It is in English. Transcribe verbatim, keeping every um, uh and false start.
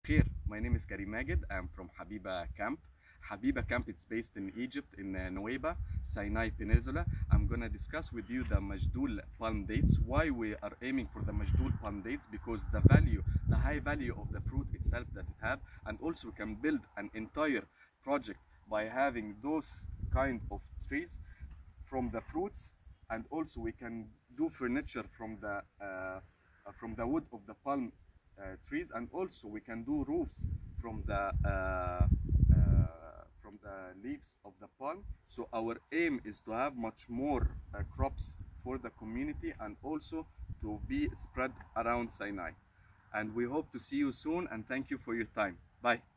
Khair, my name is Karim. I'm from Habiba camp. Habiba camp, it's based in Egypt, in uh, Nuweiba, Sinai Peninsula. I'm gonna discuss with you the Majdul palm dates. Why we are aiming for the Majdul palm dates? Because the value, the high value of the fruit itself that it have, and also we can build an entire project by having those kind of trees from the fruits, and also we can do furniture from the uh, from the wood of the palm uh, trees, and also we can do roofs from the uh, uh, from the leaves of the palm. So our aim is to have much more uh, crops for the community, and also to be spread around Sinai. And we hope to see you soon, and thank you for your time. Bye.